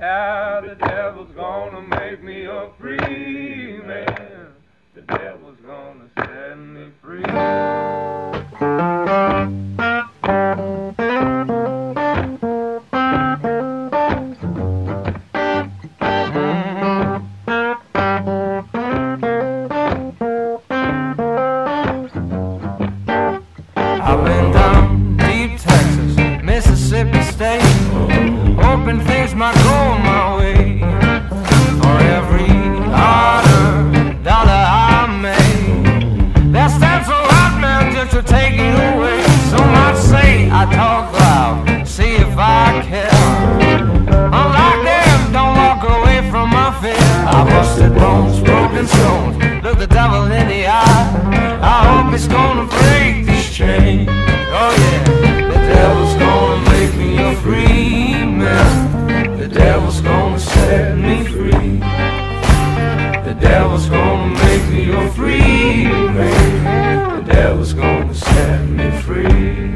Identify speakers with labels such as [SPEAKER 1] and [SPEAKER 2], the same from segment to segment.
[SPEAKER 1] Yeah, the devil's gonna make me a free man. The devil's gonna set me free.
[SPEAKER 2] I've been down deep Texas, Mississippi State, hoping things might go my way. For every harder dollar I make, that stands a lot, man, just to take it away. Some might say I talk loud, see if I care. Unlike them, don't walk away from my fear. I busted bones, broken stones, look the devil in the eye. I hope it's gonna break this chain. Oh yeah, the devil's gonna make me a free man. The devil's gonna set me free. The devil's gonna make me a free man. The devil's gonna set me free.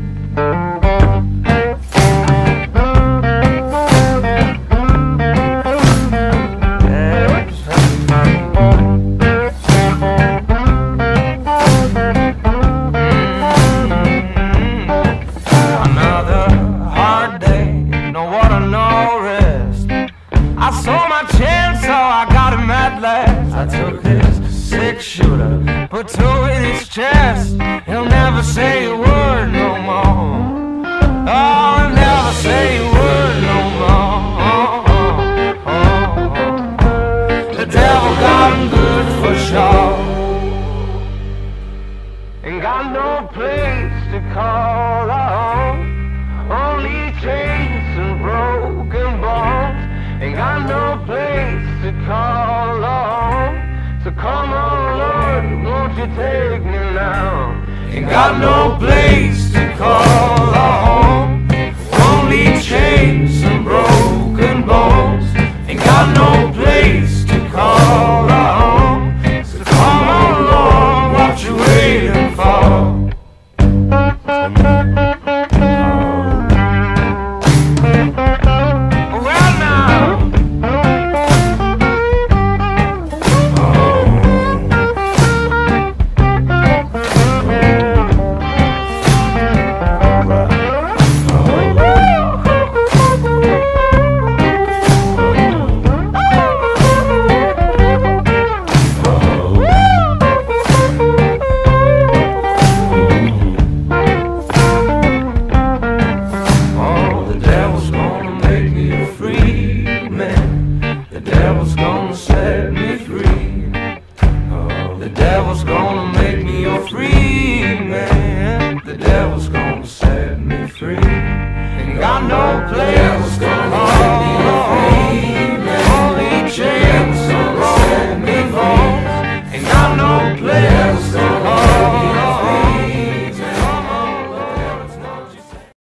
[SPEAKER 2] I saw my chance, so I got him at last. I took his six-shooter, put two in his chest. He'll never say a word no more. Oh, he'll never say a word no more. The devil got him good for sure. Ain't got no place to call home, only chains and broken bones. Ain't got no place to call home, so come on, Lord, won't you take me now? Ain't got no place to call home, only chains and broken bones. Ain't got no place to call home, so come on, Lord, what you waiting for? The devil's gonna set me free. Oh, the devil's gonna make me a free